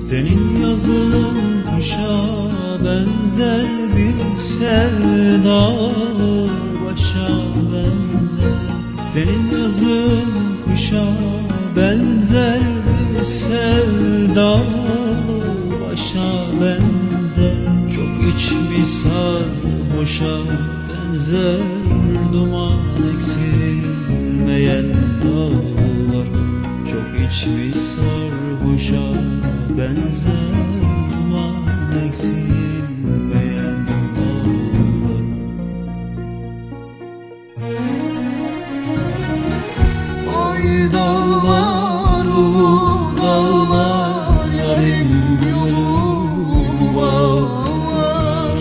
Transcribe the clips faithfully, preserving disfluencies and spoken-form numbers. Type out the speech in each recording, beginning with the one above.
Senin yazın kışa benzer, bir sevdalı başa benzer. Senin yazın kışa benzer, bir sevdalı başa benzer. Çok içmiş sarhoşa benzer, duman eksilmeyen dağlar. Çok içmiş sarhoşa benzer, duman eksilmeyen dağlar. Oy dağlar, ulu dağlar, yarim yolumu bağlar.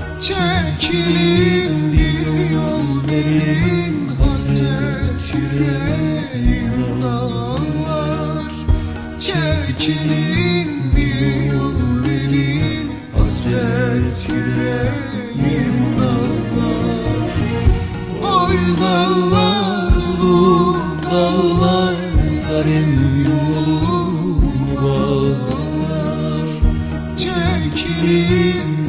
Çekilin bir yol verin, hasret yüreğim dağlar. Çekilin bir yol verin, hasret yüreğim dağlar. Oy dağlar, ulu dağlar, yarim yolumu bağlar. Çekilin